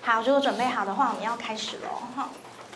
好，如果准备好的话，我们要开始喽，哈。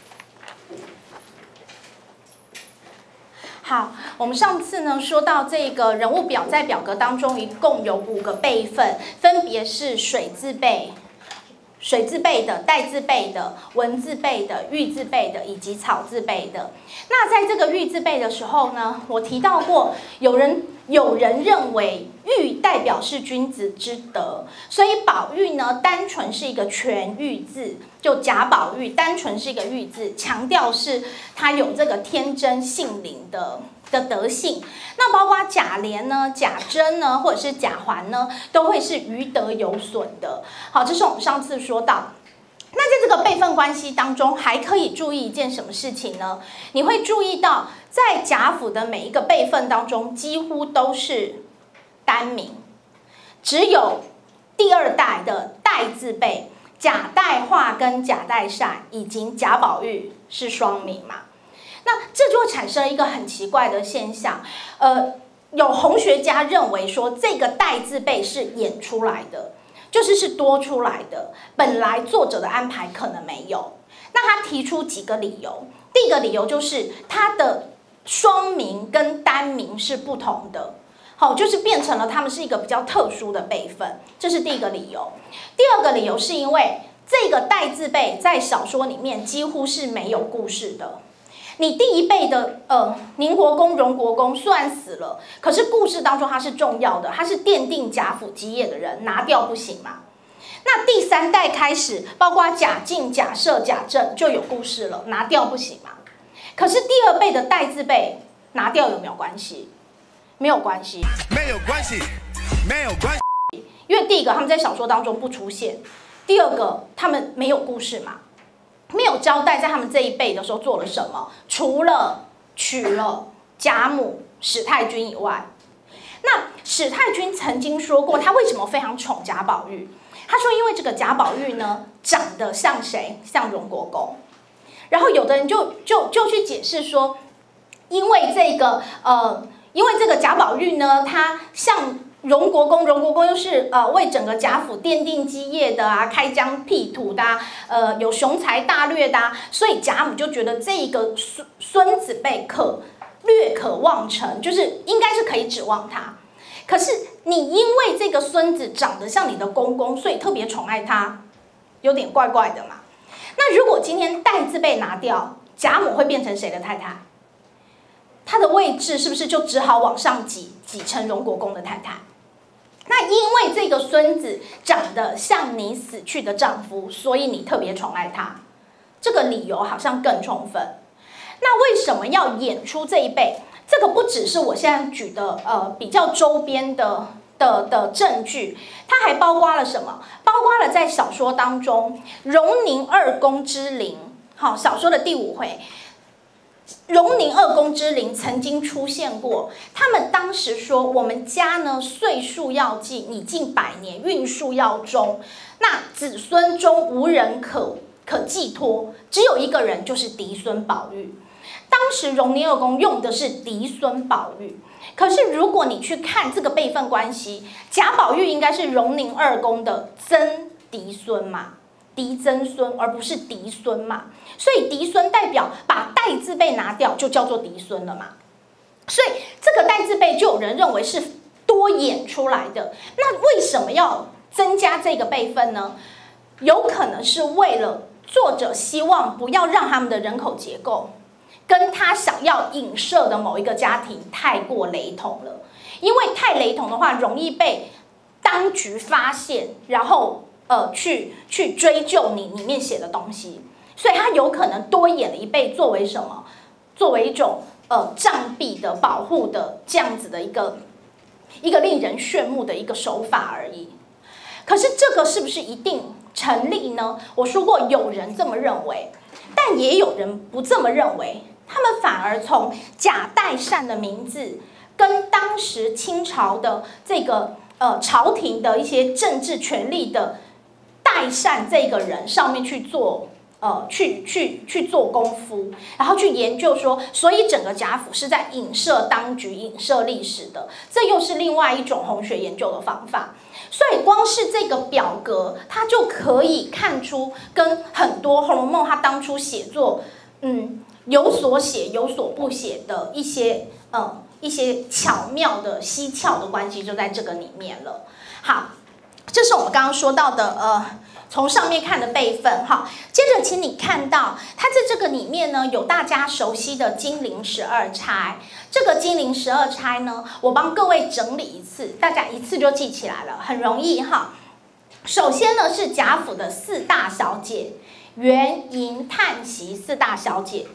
好，我们上次呢说到这个人物表，在表格当中一共有5个辈分，分别是水字辈、水字辈的、代字辈的、文字辈的、玉字辈的以及草字辈的。那在这个玉字辈的时候呢，我提到过，有人认为玉代表是君子之德，所以宝玉呢单纯是一个全玉字，就贾宝玉单纯是一个玉字，强调是他有这个天真性灵的德性。那包括贾琏呢、贾珍呢，或者是贾环呢，都会是余德有损的。好，这是我们上次说到。那在这个辈分关系当中，还可以注意一件什么事情呢？你会注意到，在贾府的每一个辈分当中，几乎都是单名，只有第2代的代字辈，贾代化跟贾代善以及贾宝玉是双名嘛。那这就会产生一个很奇怪的现象，有红学家认为说，这个代字辈是演出来的。是多出来的，本来作者的安排可能没有。那他提出几个理由，第一个理由就是他的双名跟单名是不同的，好，就是变成了他们是一个比较特殊的辈分，这是第一个理由。第2个理由是因为这个代字辈在小说里面几乎是没有故事的。你第1辈的宁国公、荣国公虽然死了，可是故事当中他是重要的，他是奠定贾府基业的人，拿掉不行嘛。那第3代开始，包括贾敬、贾赦、贾政就有故事了，拿掉不行嘛。可是第2辈的代字辈拿掉有没有关系？没有关系，没有关系，没有关系。因为第一个他们在小说当中不出现，第2个他们没有故事嘛。没有交代在他们这一辈的时候做了什么，除了娶了贾母史太君以外，那史太君曾经说过，他为什么非常宠贾宝玉？他说，因为这个贾宝玉呢，长得像谁？像荣国公。然后有的人就去解释说，因为这个贾宝玉呢，他像荣国公又是为整个贾府奠定基业的啊，开疆辟土的啊，有雄才大略的啊，所以贾母就觉得这个孙子辈略可望成，就是应该是可以指望他。可是你因为这个孙子长得像你的公公，所以特别宠爱他，有点怪怪的嘛。那如果今天代字辈拿掉，贾母会变成谁的太太？她的位置是不是就只好往上挤成荣国公的太太？那因为这个孙子长得像你死去的丈夫，所以你特别宠爱他，这个理由好像更充分。那为什么要演出这一辈？这个不只是我现在举的比较周边的证据，它还包括了什么？包括了在小说当中荣宁2公之陵，好，小说的第5回。荣宁2公之陵曾经出现过，他们当时说，我们家呢岁数要近，你近100年，运数要终，那子孙中无人可寄托，只有一个人，就是嫡孙宝玉。当时荣宁2公用的是嫡孙宝玉，可是如果你去看这个辈分关系，贾宝玉应该是荣宁2公的曾嫡孙嘛。嫡曾孙，而不是嫡孙嘛，所以嫡孙代表把代字辈拿掉，就叫做嫡孙了嘛。所以这个代字辈就有人认为是多演出来的。那为什么要增加这个辈分呢？有可能是为了作者希望不要让他们的人口结构跟他想要影射的某一个家庭太过雷同了，因为太雷同的话，容易被当局发现，然后去追究你里面写的东西，所以他有可能多演了一辈，作为什么？作为一种障蔽的保护的这样子的一个令人炫目的一个手法而已。可是这个是不是一定成立呢？我说过有人这么认为，但也有人不这么认为，他们反而从贾代善的名字跟当时清朝的这个朝廷的一些政治权力的代善这个人上面去做去做功夫，然后去研究说，所以整个贾府是在影射当局、影射历史的，这又是另外一种红学研究的方法。所以光是这个表格，它就可以看出跟很多《红楼梦》它当初写作，有所写有所不写的一些巧妙的蹊跷的关系就在这个里面了。好，这是我们刚刚说到的从上面看的辈分哈。接着请你看到它在这个里面呢，有大家熟悉的金陵12钗。这个金陵12钗呢，我帮各位整理一次，大家一次就记起来了，很容易哈。首先呢是贾府的4大小姐，元银叹息4大小姐。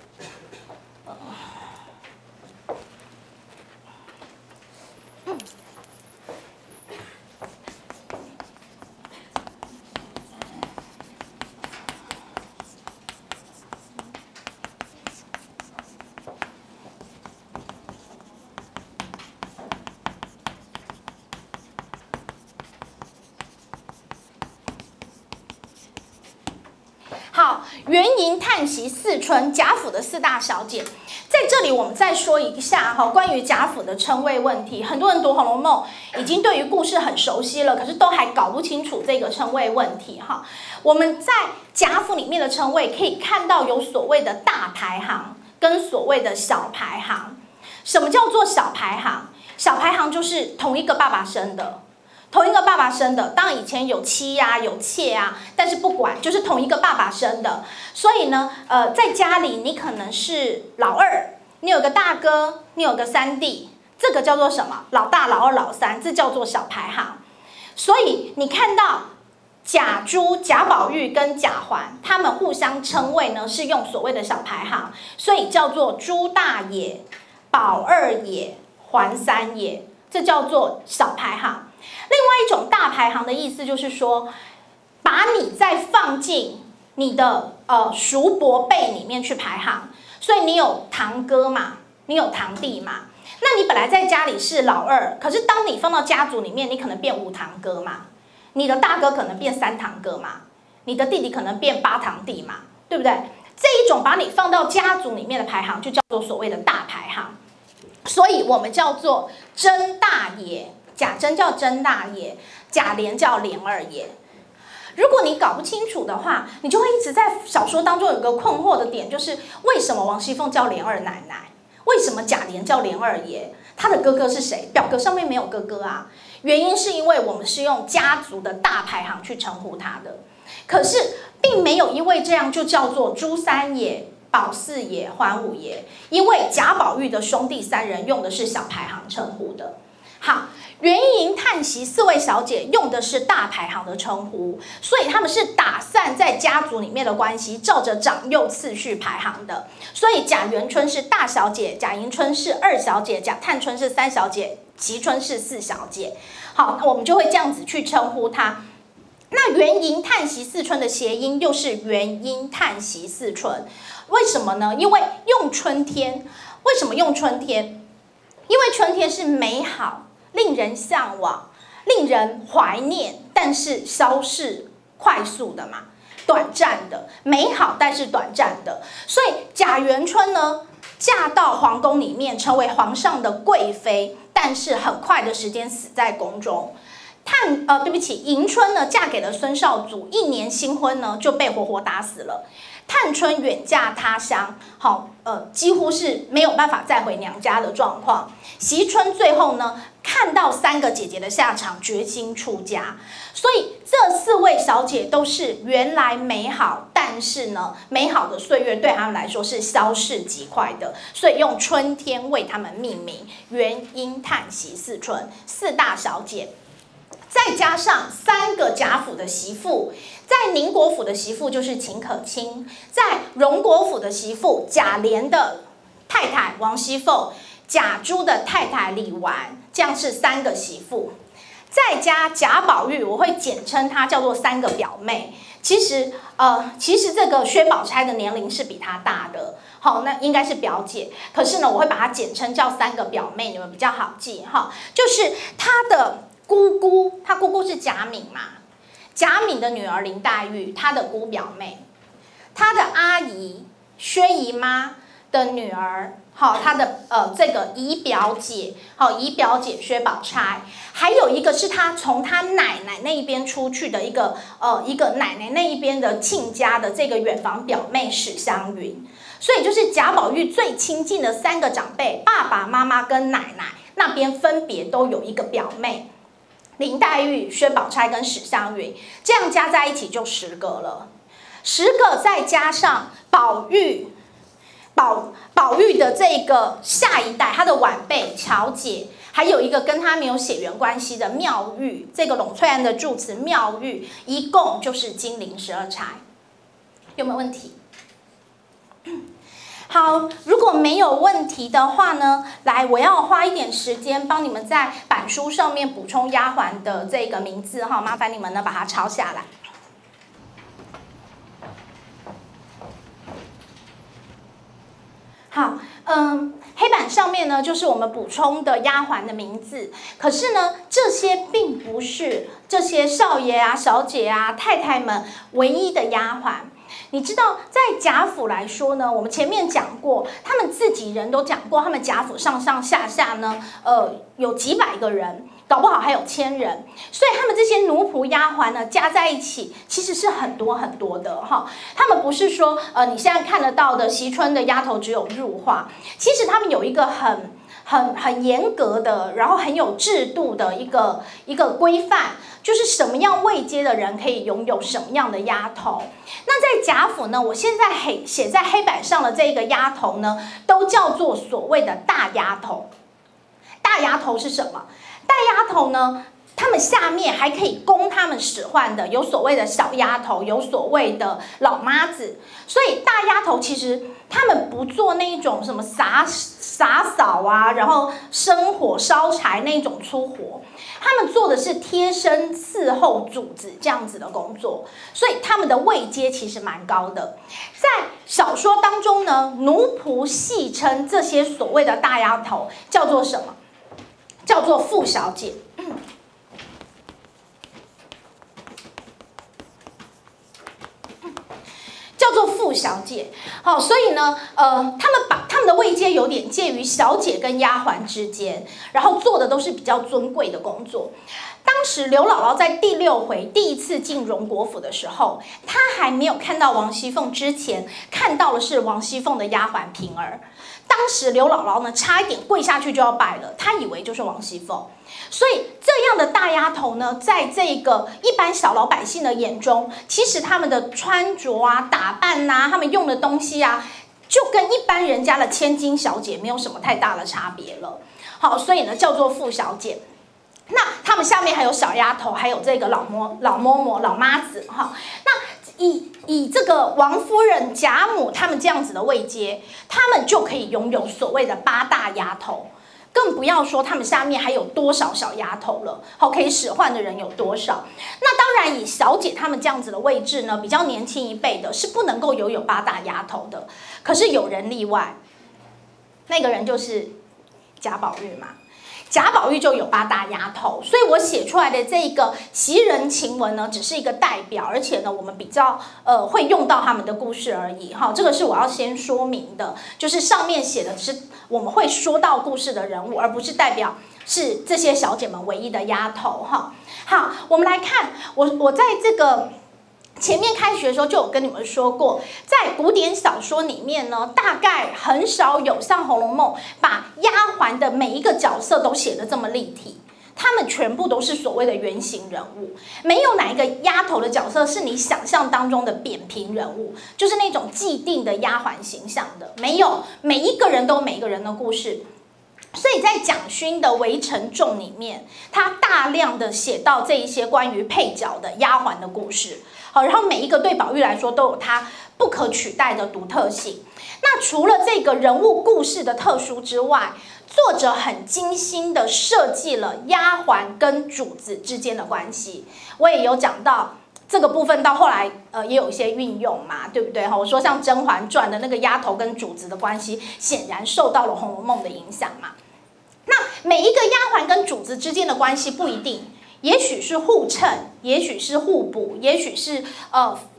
好，元银叹息四春，贾府的4大小姐，在这里我们再说一下哈，关于贾府的称谓问题。很多人读《红楼梦》已经对于故事很熟悉了，可是都还搞不清楚这个称谓问题哈。我们在贾府里面的称谓可以看到有所谓的大排行跟所谓的小排行。什么叫做小排行？小排行就是同一个爸爸生的。同一个爸爸生的，当然以前有妻啊，有妾啊，但是不管，就是同一个爸爸生的。所以呢，在家里你可能是老二，你有个大哥，你有个三弟，这个叫做什么？老大、老二、老三，这叫做小排行。所以你看到贾珠、贾宝玉跟贾环，他们互相称谓呢是用所谓的小排行，所以叫做珠大爷、宝二爷、环三爷，这叫做小排行。另外一种大排行的意思就是说，把你再放进你的叔伯辈里面去排行，所以你有堂哥嘛，你有堂弟嘛，那你本来在家里是老二，可是当你放到家族里面，你可能变5堂哥嘛，你的大哥可能变3堂哥嘛，你的弟弟可能变8堂弟嘛，对不对？这一种把你放到家族里面的排行，就叫做所谓的大排行，所以我们叫做甄大爷。贾珍叫甄大爷，贾琏叫琏二爷。如果你搞不清楚的话，你就会一直在小说当中有个困惑的点，就是为什么王熙凤叫琏二奶奶，为什么贾琏叫琏二爷？他的哥哥是谁？表格上面没有哥哥啊。原因是因为我们是用家族的大排行去称呼他的，可是并没有因为这样就叫做朱三爷、宝四爷、环五爷，因为贾宝玉的兄弟3人用的是小排行称呼的。好，元银叹息4位小姐用的是大排行的称呼，所以他们是打散在家族里面的关系，照着长幼次序排行的。所以贾元春是大小姐，贾迎春是2小姐，贾探春是3小姐，惜春是4小姐。好，那我们就会这样子去称呼她。那元银叹息4春的谐音又是元婴叹息4春，为什么呢？因为用春天。为什么用春天？因为春天是美好、令人向往、令人怀念，但是消逝快速的嘛，短暂的，美好但是短暂的。所以贾元春呢，嫁到皇宫里面，成为皇上的贵妃，但是很快的时间死在宫中。迎春呢，嫁给了孙绍祖，1年新婚呢就被活活打死了。探春远嫁他乡，几乎是没有办法再回娘家的状况。惜春最后呢，看到3个姐姐的下场，决心出家。所以这4位小姐都是原来美好，但是呢，美好的岁月对他们来说是消逝极快的，所以用春天为他们命名，元婴叹息4春，4大小姐。再加上3个贾府的媳妇，在宁国府的媳妇就是秦可卿，在荣国府的媳妇贾琏的太太王熙凤，贾珠的太太李纨，这样是3个媳妇。再加贾宝玉，我会简称她叫做3个表妹。其实这个薛宝钗的年龄是比她大的，好，那应该是表姐。可是呢，我会把它简称叫3个表妹，你们比较好记哈。就是她的姑姑，她姑姑是贾敏嘛，贾敏的女儿林黛玉，她的姑表妹。 他的阿姨薛姨妈的女儿，好，他的这个姨表姐，好，姨表姐薛宝钗，还有一个是他从他奶奶那一边出去的一个奶奶那一边的亲家的这个远房表妹史湘云。所以就是贾宝玉最亲近的3个长辈，爸爸妈妈跟奶奶那边分别都有一个表妹，林黛玉、薛宝钗跟史湘云，这样加在一起就10个了。10个再加上宝玉的这个下一代，他的晚辈乔姐，还有一个跟他没有血缘关系的妙玉，这个栊翠庵的住持妙玉，一共就是金陵12钗。有没有问题？好，如果没有问题的话呢，来，我要花一点时间帮你们在板书上面补充丫鬟的这个名字哈，麻烦你们呢把它抄下来。好，黑板上面呢就是我们补充的丫鬟的名字，可是呢，这些并不是这些少爷啊、小姐啊、太太们唯一的丫鬟。你知道，在贾府来说呢，我们前面讲过，他们自己人都讲过，他们贾府上上下下呢，有几百个人，搞不好还有1000人，所以他们这些奴仆丫鬟呢，加在一起其实是很多很多的哈。他们不是说你现在看得到的惜春的丫头只有入画，其实他们有一个很严格的，然后很有制度的一个规范。就是什么样位阶的人可以拥有什么样的丫头。那在贾府呢，我现在写在黑板上的这个丫头呢，都叫做所谓的大丫头。大丫头是什么？大丫头呢，他们下面还可以供他们使唤的，有所谓的小丫头，有所谓的老妈子。所以大丫头其实他们不做那一种什么洒扫啊，然后生火烧柴那种粗活，他们做的是贴身伺候主子这样子的工作，所以他们的位阶其实蛮高的。在小说当中呢，奴仆戏称这些所谓的大丫头叫做什么？叫做傅小姐。叫做傅小姐，好，所以呢，他们把他们的位阶有点介于小姐跟丫鬟之间，然后做的都是比较尊贵的工作。当时刘姥姥在第6回第一次进荣国府的时候，她还没有看到王熙凤之前，看到的是王熙凤的丫鬟平儿。当时刘姥姥呢，差一点跪下去就要拜了，她以为就是王熙凤。所以这样的大丫头呢，在这个一般小老百姓的眼中，其实他们的穿着啊、打扮啊，他们用的东西啊，就跟一般人家的千金小姐没有什么太大的差别了。好，所以呢，叫做傅小姐。那他们下面还有小丫头，还有这个老嬷嬷、老妈子哈。那以这个王夫人、贾母他们这样子的位阶，他们就可以拥有所谓的8大丫头。更不要说他们下面还有多少小丫头了，好，可以使唤的人有多少？那当然，以小姐他们这样子的位置呢，比较年轻一辈的是不能够拥有8大丫头的。可是有人例外，那个人就是贾宝玉嘛。贾宝玉就有8大丫头，所以我写出来的这个袭人晴雯呢，只是一个代表，而且呢，我们比较会用到他们的故事而已哈。这个是我要先说明的，就是上面写的是我们会说到故事的人物，而不是代表是这些小姐们唯一的丫头哈。好，我们来看我在这个前面开学的时候就有跟你们说过，在古典小说里面呢，大概很少有像《红楼梦》把丫鬟的每一个角色都写得这么立体，他们全部都是所谓的原型人物，没有哪一个丫头的角色是你想象当中的扁平人物，就是那种既定的丫鬟形象的，没有，每一个人都有每一个人的故事。所以在蒋勋的《围城众》里面，他大量的写到这一些关于配角的丫鬟的故事。好，然后每一个对宝玉来说都有它不可取代的独特性。那除了这个人物故事的特殊之外，作者很精心的设计了丫鬟跟主子之间的关系。我也有讲到这个部分，到后来也有一些运用嘛，对不对？我说像《甄嬛传》的那个丫头跟主子的关系，显然受到了《红楼梦》的影响嘛。那每一个丫鬟跟主子之间的关系不一定。也许是互衬，也许是互补，也许是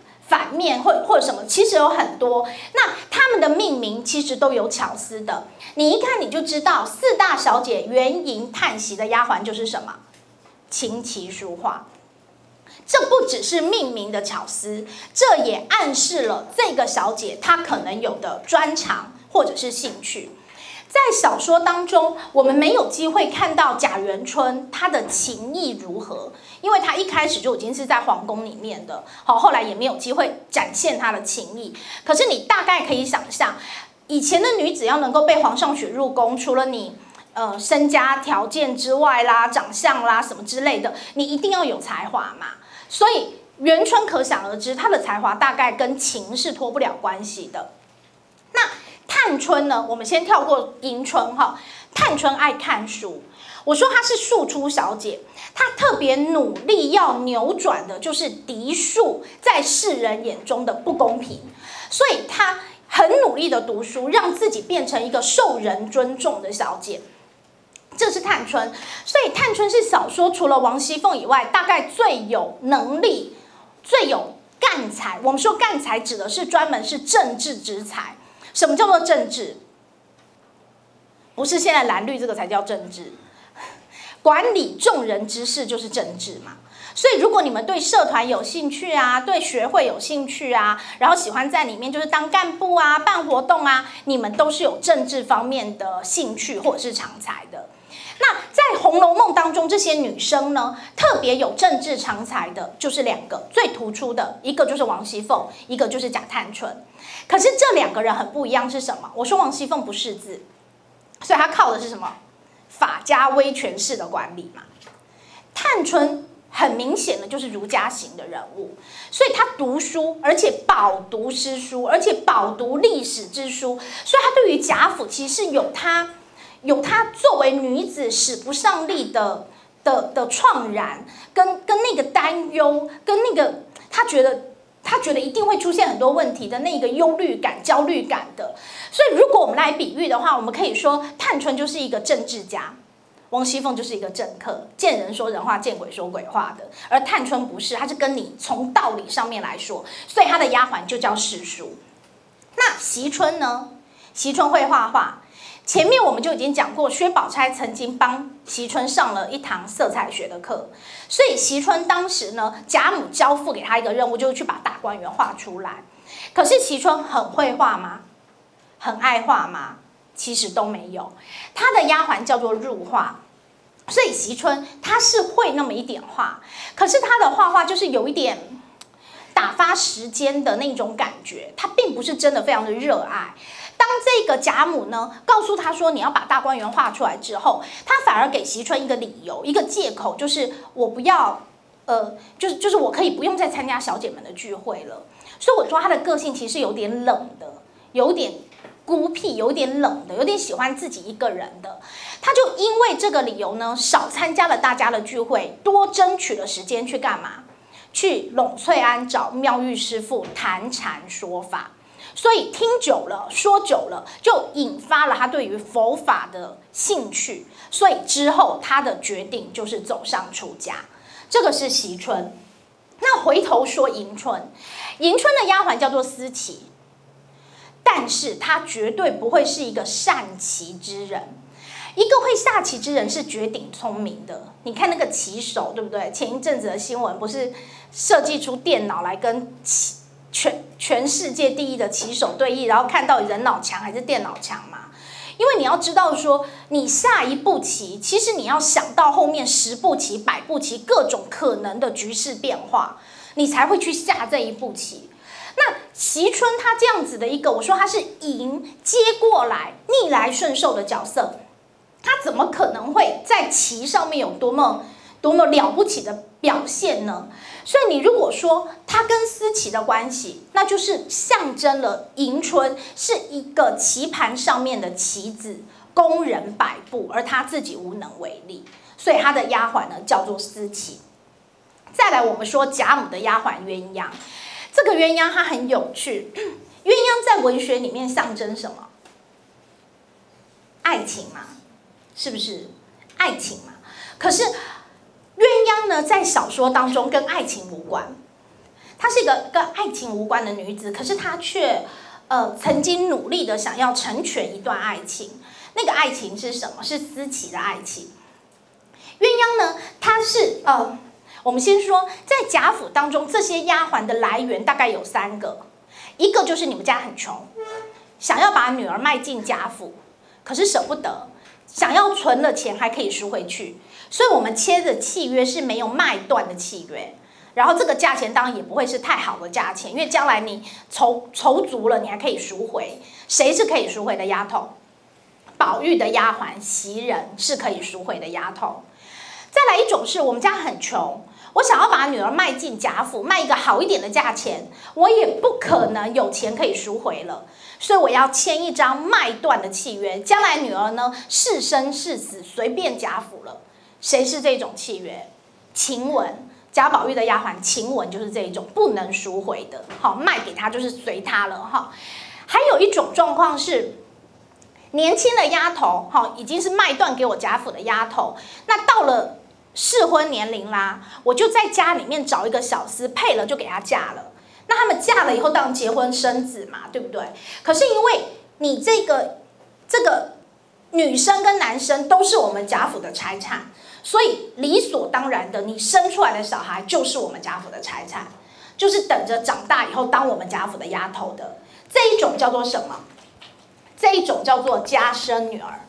碗面或者什么，其实有很多。那他们的命名其实都有巧思的，你一看你就知道，四大小姐元迎叹息的丫鬟就是什么？琴棋书画。这不只是命名的巧思，这也暗示了这个小姐她可能有的专长或者是兴趣。在小说当中，我们没有机会看到贾元春她的情谊如何，因为她一开始就已经是在皇宫里面的，后来也没有机会展现她的情谊。可是你大概可以想象，以前的女子要能够被皇上选入宫，除了你身家条件之外啦、长相啦什么之类的，你一定要有才华嘛。所以元春可想而知，她的才华大概跟情是脱不了关系的。那探春呢？我们先跳过迎春哈。探春爱看书，我说她是庶出小姐，她特别努力要扭转的就是嫡庶在世人眼中的不公平，所以她很努力的读书，让自己变成一个受人尊重的小姐。这是探春，所以探春是小说除了王熙凤以外，大概最有能力、最有干才。我们说干才指的是专门是政治之才。什么叫做政治？不是现在蓝绿这个才叫政治，管理众人之事就是政治嘛。所以如果你们对社团有兴趣啊，对学会有兴趣啊，然后喜欢在里面就是当干部啊、办活动啊，你们都是有政治方面的兴趣或者是长才的。那在《红楼梦》当中，这些女生呢，特别有政治长才的，就是两个最突出的，一个就是王熙凤，一个就是贾探春。可是这两个人很不一样，是什么？我说王熙凤不识字，所以她靠的是什么？法家威权式的管理嘛。探春很明显的就是儒家型的人物，所以她读书，而且饱读诗书，而且饱读历史之书，所以她对于贾府其实是有她作为女子使不上力的怆然，跟那个担忧，跟那个她觉得一定会出现很多问题的那个忧虑感、焦虑感的。所以如果我们来比喻的话，我们可以说探春就是一个政治家，王熙凤就是一个政客，见人说人话，见鬼说鬼话的。而探春不是，她是跟你从道理上面来说，所以她的丫鬟就叫世书。那惜春呢？惜春会画画。前面我们就已经讲过，薛宝钗曾经帮惜春上了一堂色彩学的课，所以惜春当时呢，贾母交付给她一个任务，就是去把大观园画出来。可是惜春很会画吗？很爱画吗？其实都没有。她的丫鬟叫做入画，所以惜春她是会那么一点画，可是她的画画就是有一点打发时间的那种感觉，她并不是真的非常的热爱。当这个贾母呢告诉他说你要把大观园画出来之后，他反而给惜春一个理由，一个借口，就是我不要，就是我可以不用再参加小姐们的聚会了。所以我说他的个性其实有点冷的，有点孤僻，有点冷的，有点喜欢自己一个人的。他就因为这个理由呢，少参加了大家的聚会，多争取了时间去干嘛？去栊翠庵找妙玉师父谈禅说法。所以听久了，说久了，就引发了他对于佛法的兴趣。所以之后他的决定就是走上出家。这个是惜春。那回头说迎春，迎春的丫鬟叫做思琪，但是她绝对不会是一个善棋之人。一个会下棋之人是绝顶聪明的。你看那个棋手，对不对？前一阵子的新闻不是设计出电脑来跟全世界第一的棋手对弈，然后看到底人脑强还是电脑强嘛？因为你要知道说，你下一步棋，其实你要想到后面10步棋、100步棋各种可能的局势变化，你才会去下这一步棋。那惜春她这样子的一个，我说她是迎接过来、逆来顺受的角色，她怎么可能会在棋上面有多么了不起的表现呢？所以你如果说他跟思琪的关系，那就是象征了迎春是一个棋盘上面的棋子，供人摆布，而他自己无能为力。所以他的丫鬟呢叫做思琪。再来，我们说贾母的丫鬟鸳鸯，这个鸳鸯它很有趣。鸳鸯在文学里面象征什么？爱情嘛，是不是？爱情嘛。可是鸳鸯呢，在小说当中跟爱情无关， 她是一个跟爱情无关的女子，可是她却曾经努力的想要成全一段爱情。那个爱情是什么？是思琪的爱情。鸳鸯呢，它是我们先说在贾府当中，这些丫鬟的来源大概有3个，一个就是你们家很穷，想要把女儿卖进贾府，可是舍不得，想要存了钱还可以赎回去，所以我们签的契约是没有卖断的契约。然后这个价钱当然也不会是太好的价钱，因为将来你筹足了，你还可以赎回。谁是可以赎回的丫头？宝玉的丫鬟袭人是可以赎回的丫头。再来一种是我们家很穷，我想要把女儿卖进贾府，卖一个好一点的价钱，我也不可能有钱可以赎回了，所以我要签一张卖断的契约，将来女儿呢是生是死随便贾府了。谁是这种契约？晴雯，贾宝玉的丫鬟晴雯就是这一种不能赎回的，好，卖给他就是随他了哈。还有一种状况是年轻的丫头，好，已经是卖断给我贾府的丫头，那到了适婚年龄啦，我就在家里面找一个小厮配了，就给她嫁了。那他们嫁了以后，当然结婚生子嘛，对不对？可是因为你这个女生跟男生都是我们贾府的财产，所以理所当然的，你生出来的小孩就是我们贾府的财产，就是等着长大以后当我们贾府的丫头的。这一种叫做什么？这一种叫做家生女儿。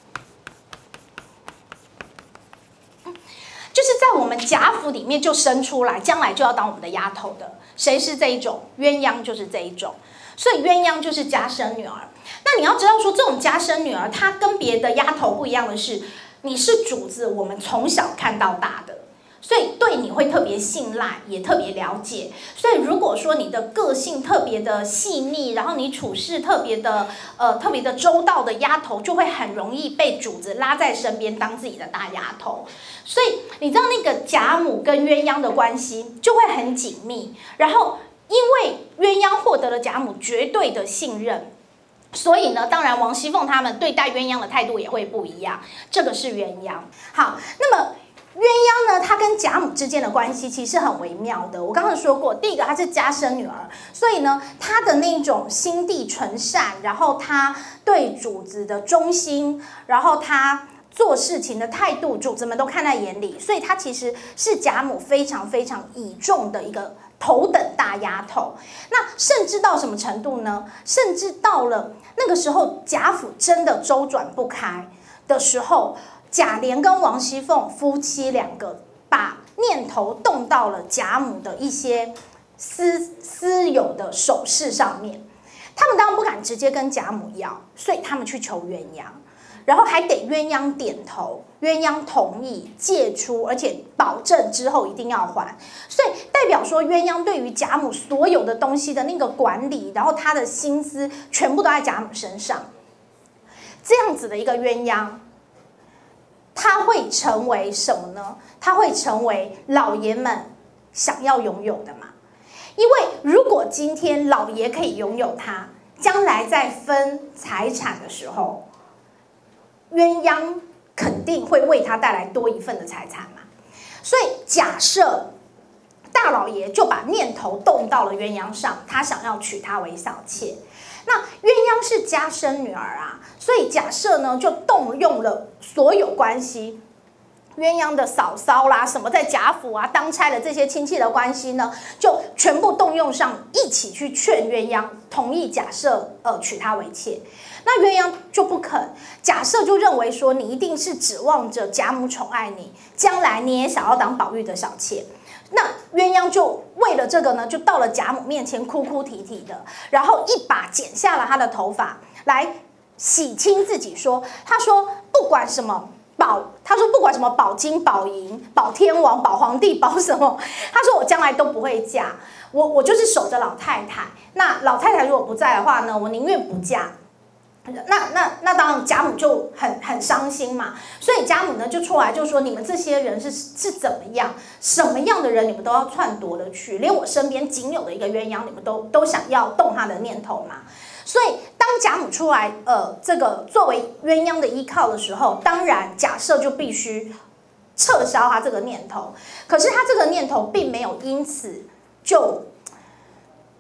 就是在我们贾府里面就生出来，将来就要当我们的丫头的。谁是这一种？鸳鸯就是这一种。所以鸳鸯就是家生女儿。那你要知道说，这种家生女儿，她跟别的丫头不一样的是，你是主子，我们从小看到大的，所以对你会特别信赖，也特别了解。所以如果说你的个性特别的细腻，然后你处事特别的周到的丫头，就会很容易被主子拉在身边当自己的大丫头。所以你知道那个贾母跟鸳鸯的关系就会很紧密，然后因为鸳鸯获得了贾母绝对的信任，所以呢，当然王熙凤他们对待鸳鸯的态度也会不一样。这个是鸳鸯。好，那么鸳鸯呢，她跟贾母之间的关系其实很微妙的。我刚刚说过，第一个她是家生女儿，所以呢，她的那种心地纯善，然后她对主子的忠心，然后她做事情的态度，主子们都看在眼里，所以她其实是贾母非常非常倚重的一个头等大丫头。那甚至到什么程度呢？甚至到了那个时候，贾府真的周转不开的时候，贾琏跟王熙凤夫妻2个把念头动到了贾母的一些私有的首饰上面。他们当然不敢直接跟贾母要，所以他们去求鸳鸯，然后还得鸳鸯点头，鸳鸯同意借出，而且保证之后一定要还。所以代表说鸳鸯对于贾母所有的东西的那个管理，然后他的心思全部都在贾母身上。这样子的一个鸳鸯，他会成为什么呢？他会成为老爷们想要拥有的嘛？因为如果今天老爷可以拥有他，将来在分财产的时候，鸳鸯肯定会为他带来多一份的财产嘛。所以假设大老爷就把念头动到了鸳鸯上，他想要娶她为小妾。那鸳鸯是家生女儿啊，所以假设呢就动用了所有关系，鸳鸯的嫂嫂啦，什么在贾府啊当差的这些亲戚的关系呢，就全部动用上，一起去劝鸳鸯同意贾赦娶她为妾。那鸳鸯就不肯，贾赦就认为说你一定是指望着贾母宠爱你，将来你也想要当宝玉的小妾。那鸳鸯就为了这个呢，就到了贾母面前哭哭啼啼的，然后一把剪下了她的头发来洗清自己，他说不管什么宝金、宝银、宝天王、宝皇帝、宝什么，他说我将来都不会嫁，我就是守着老太太。那老太太如果不在的话呢，我宁愿不嫁。那当然贾母就很伤心嘛，所以贾母呢就出来就说你们这些人是怎么样，什么样的人你们都要篡夺的去，连我身边仅有的一个鸳鸯你们都想要动他的念头嘛。所以当贾母出来这个作为鸳鸯的依靠的时候，当然贾赦就必须撤销他这个念头。可是他这个念头并没有因此就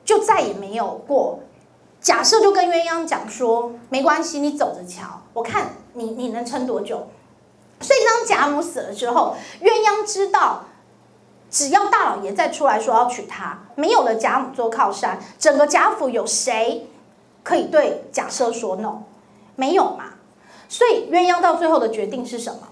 就再也没有过。假设就跟鸳鸯讲说，没关系，你走着瞧，我看你能撑多久。所以当贾母死了之后，鸳鸯知道，只要大老爷再出来说要娶她，没有了贾母做靠山，整个贾府有谁可以对贾赦说 no？ 没有嘛。所以鸳鸯到最后的决定是什么？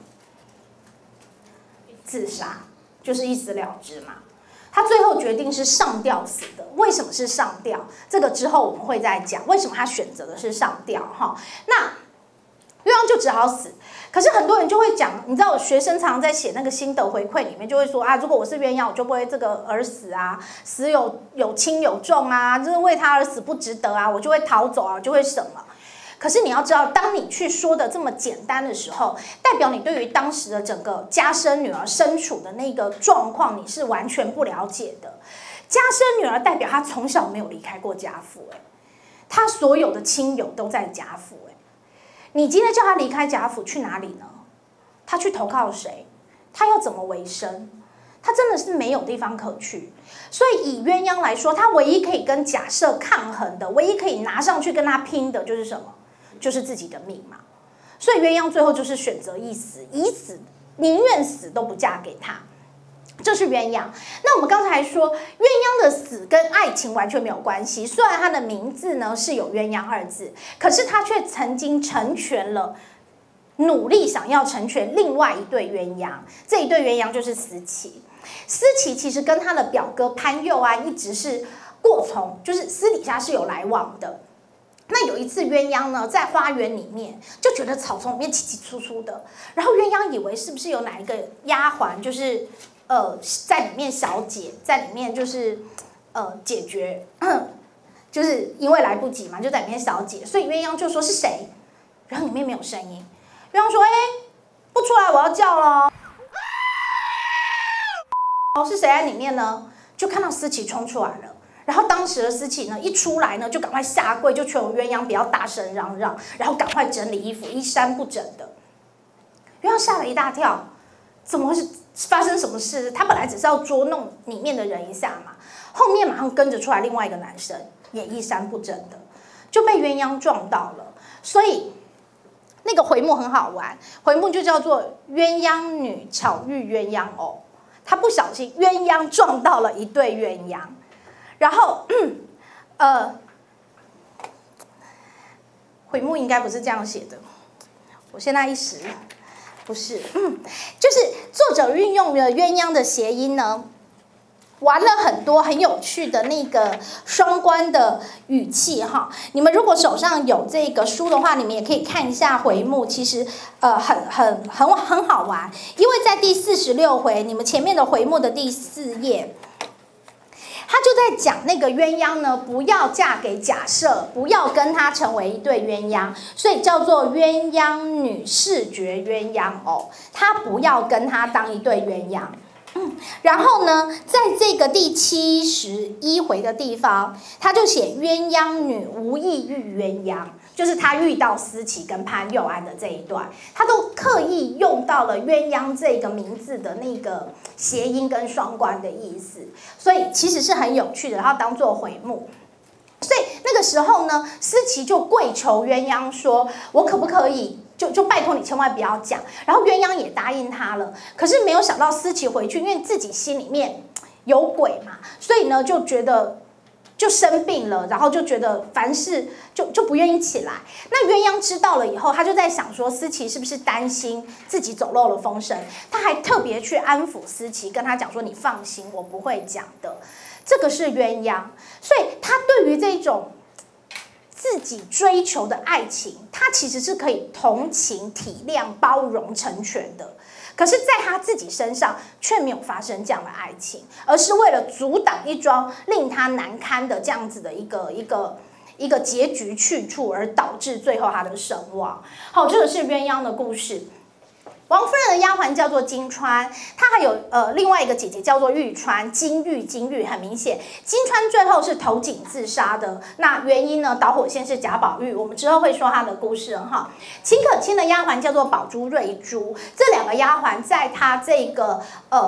自杀，就是一死了之嘛。他最后决定是上吊死的。为什么是上吊？这个之后我们会再讲，为什么他选择的是上吊哈。那鸳鸯就只好死。可是很多人就会讲，你知道，学生常常在写那个心得回馈里面就会说啊，如果我是鸳鸯，我就不会这个而死啊，死有轻有重啊，就是为他而死不值得啊，我就会逃走啊，我就会什么。可是你要知道，当你去说的这么简单的时候，代表你对于当时的整个家生女儿身处的那个状况，你是完全不了解的。家生女儿代表她从小没有离开过家父，她所有的亲友都在家父，你今天叫她离开家父去哪里呢？她去投靠谁？她要怎么为生？她真的是没有地方可去。所以以鸳鸯来说，她唯一可以跟贾赦抗衡的，唯一可以拿上去跟他拼的就是什么？就是自己的命嘛。所以鸳鸯最后就是选择一死，以死宁愿死都不嫁给他。这是鸳鸯。那我们刚才说，鸳鸯的死跟爱情完全没有关系。虽然她的名字呢是有鸳鸯二字，可是她却曾经成全了，努力想要成全另外一对鸳鸯。这一对鸳鸯就是思齐。思齐其实跟他的表哥潘佑安一直是过从，就是私底下是有来往的。那有一次鸳鸯呢在花园里面就觉得草丛里面起起粗粗的，然后鸳鸯以为是不是有哪一个丫鬟就是在里面小姐在里面就是解决，就是因为来不及嘛，就在里面小姐，所以鸳鸯就说是谁，然后里面没有声音，鸳鸯说不出来我要叫咯。是谁在里面呢？就看到思齐冲出来了。然后当时的思齐呢，一出来呢，就赶快下跪，就求鸳鸯不要大声嚷嚷，然后赶快整理衣服，衣衫不整的。鸳鸯吓了一大跳，怎么会是发生什么事？他本来只是要捉弄里面的人一下嘛，后面马上跟着出来另外一个男生，也衣衫不整的，就被鸳鸯撞到了。所以那个回目很好玩，回目就叫做鸳鸯女巧遇鸳鸯偶。他不小心鸳鸯撞到了一对鸳鸯，然后回目应该不是这样写的，我现在一时不是，就是作者运用了鸳鸯的谐音呢，玩了很多很有趣的那个双关的语气哈。你们如果手上有这个书的话，你们也可以看一下回目，其实很好玩。因为在第46回，你们前面的回目的第4页，他就在讲那个鸳鸯呢，不要嫁给贾赦，不要跟他成为一对鸳鸯，所以叫做鸳鸯女视觉鸳鸯偶，他不要跟他当一对鸳鸯。然后呢，在这个第71回的地方，他就写鸳鸯女无意遇鸳鸯，就是他遇到思齐跟潘佑安的这一段，他都刻意用到了鸳鸯这个名字的那个谐音跟双关的意思，所以其实是很有趣的，然后当做回目。所以那个时候呢，思齐就跪求鸳鸯说：“我可不可以？”就拜托你千万不要讲，然后鸳鸯也答应他了。可是没有想到思齐回去，因为自己心里面有鬼嘛，所以呢就觉得就生病了，然后就觉得凡事就不愿意起来。那鸳鸯知道了以后，他就在想说思齐是不是担心自己走漏了风声，他还特别去安抚思齐，跟他讲说：“你放心，我不会讲的。”这个是鸳鸯，所以他对于这种自己追求的爱情，他其实是可以同情、体谅、包容、成全的。可是，在他自己身上却没有发生这样的爱情，而是为了阻挡一桩令他难堪的这样子的一个结局去处，而导致最后他的身亡。好，这个是鸳鸯的故事。王夫人的丫鬟叫做金钏，她还有另外一个姐姐叫做玉钏，金玉很明显，金钏最后是投井自杀的。那原因呢？导火线是贾宝玉，我们之后会说她的故事哈。秦可卿的丫鬟叫做宝珠、瑞珠，这两个丫鬟在她这个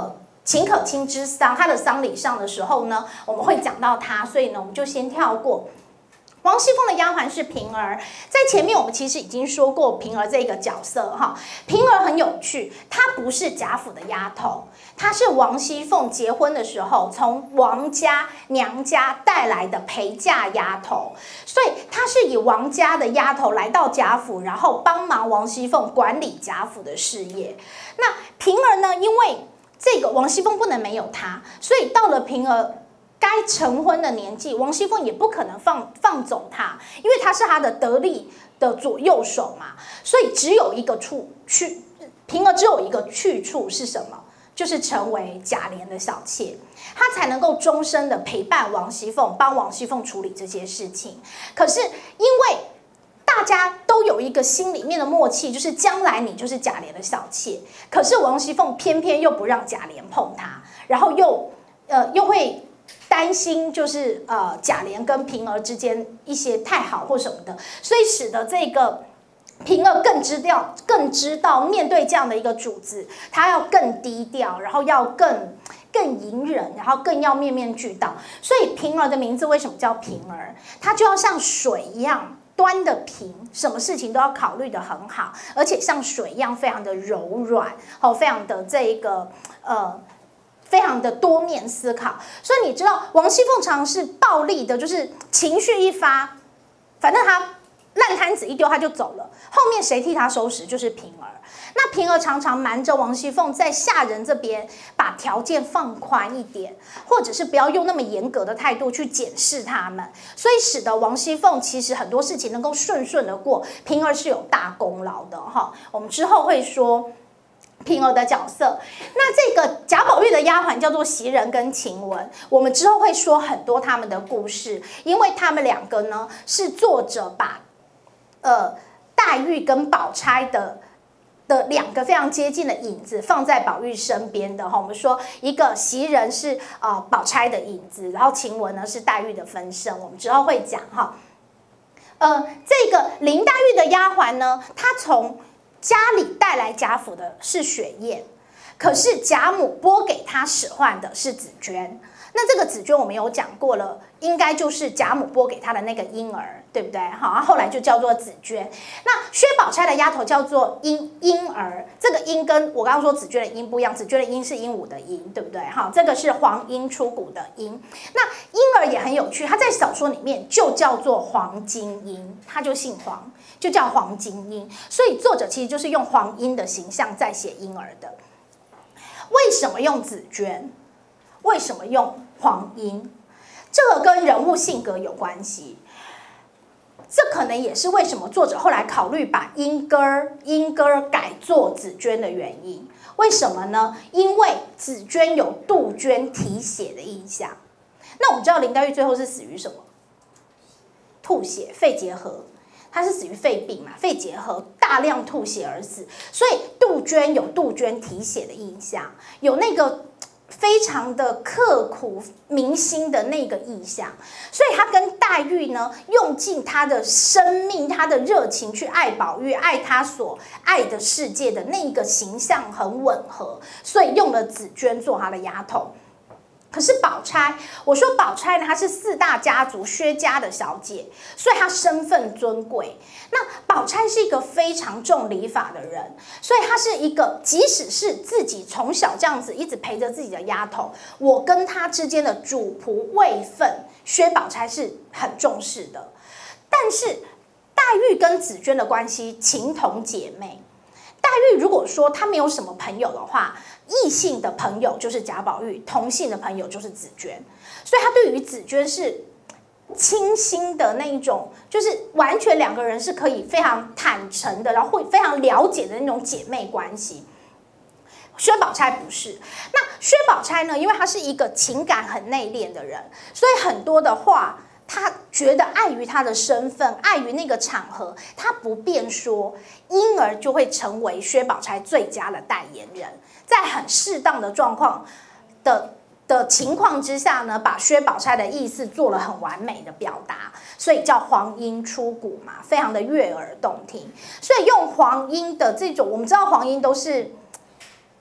秦可卿之丧，他的丧礼上的时候呢，我们会讲到他，所以呢，我们就先跳过。王熙凤的丫鬟是平儿，在前面我们其实已经说过平儿这个角色哈。平儿很有趣，她不是贾府的丫头，她是王熙凤结婚的时候从王家娘家带来的陪嫁丫头，所以她是以王家的丫头来到贾府，然后帮忙王熙凤管理贾府的事业。那平儿呢，因为这个王熙凤不能没有她，所以到了平儿该成婚的年纪，王熙凤也不可能放走她，因为她是她的得力的左右手嘛，所以只有一个平儿只有一个去处是什么？就是成为贾琏的小妾，她才能够终身的陪伴王熙凤，帮王熙凤处理这些事情。可是因为大家都有一个心里面的默契，就是将来你就是贾琏的小妾，可是王熙凤偏偏又不让贾琏碰她，然后又会担心就是贾琏跟平儿之间一些太好或什么的，所以使得这个平儿更知道面对这样的一个主子，她要更低调，然后要更隐忍，然后更要面面俱到。所以平儿的名字为什么叫平儿？她就要像水一样端得平，什么事情都要考虑得很好，而且像水一样非常的柔软，非常的这个非常的多面思考。所以你知道王熙凤常是暴力的，就是情绪一发，反正她烂摊子一丢她就走了，后面谁替她收拾？就是平儿。那平儿常常瞒着王熙凤在下人这边把条件放宽一点，或者是不要用那么严格的态度去检视他们，所以使得王熙凤其实很多事情能够顺的过，平儿是有大功劳的哈。我们之后会说平儿的角色。那这个贾宝玉的丫鬟叫做袭人跟晴雯，我们之后会说很多他们的故事，因为他们两个呢是作者把黛玉跟宝钗的两个非常接近的影子放在宝玉身边的哈。我们说一个袭人是宝钗的影子，然后晴雯呢是黛玉的分身，我们之后会讲哈。这个林黛玉的丫鬟呢，她从家里带来贾府的是雪雁，可是贾母拨给她使唤的是紫鹃。那这个紫鹃我们有讲过了，应该就是贾母拨给她的那个婴儿，对不对？好，后来就叫做紫鹃。那薛宝钗的丫头叫做婴儿，这个婴跟我刚刚说紫鹃的婴不一样，紫鹃的婴是鹦鹉的鹦，对不对？好，这个是黄莺出谷的莺。那婴儿也很有趣，他在小说里面就叫做黄金莺，他就姓黄，就叫黄金莺。所以作者其实就是用黄莺的形象在写婴儿的。为什么用紫鹃？为什么用黄莺？这个跟人物性格有关系。这可能也是为什么作者后来考虑把莺歌改作紫鹃的原因。为什么呢？因为紫鹃有杜鹃提血的印象。那我们知道林黛玉最后是死于什么？吐血，肺结核。她是死于肺病嘛，肺结核大量吐血而死。所以杜鹃有杜鹃提血的印象，有那个非常的刻苦铭心的那个意象，所以他跟黛玉呢，用尽他的生命、他的热情去爱宝玉，爱他所爱的世界的那个形象很吻合，所以用了紫鹃做他的丫头。可是宝钗，我说宝钗呢，她是4大家族薛家的小姐，所以她身份尊贵。那宝钗是一个非常重礼法的人，所以她是一个即使是自己从小这样子一直陪着自己的丫头，我跟她之间的主仆位分，薛宝钗是很重视的。但是黛玉跟紫鹃的关系情同姐妹。黛玉如果说她没有什么朋友的话，异性的朋友就是贾宝玉，同性的朋友就是紫鹃，所以她对于紫鹃是倾心的那一种，就是完全两个人是可以非常坦诚的，然后会非常了解的那种姐妹关系。薛宝钗不是。那薛宝钗呢，因为她是一个情感很内敛的人，所以很多的话他觉得碍于他的身份，碍于那个场合，他不便说，因而就会成为薛宝钗最佳的代言人。在很适当的状况的情况之下呢，把薛宝钗的意思做了很完美的表达，所以叫黄莺出谷嘛，非常的悦耳动听。所以用黄莺的这种，我们知道黄莺都是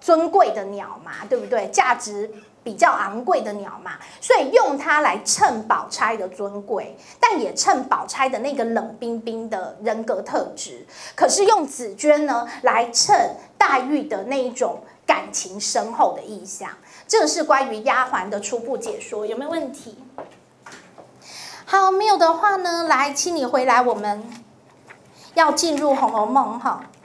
尊贵的鸟嘛，对不对？价值比较昂贵的鸟嘛，所以用它来衬宝钗的尊贵，但也衬宝钗的那个冷冰冰的人格特质。可是用紫鹃呢来衬黛玉的那一种感情深厚的意象。这是关于丫鬟的初步解说，有没有问题？好，没有的话呢，来，请你回来，我们要进入《红楼梦》哈。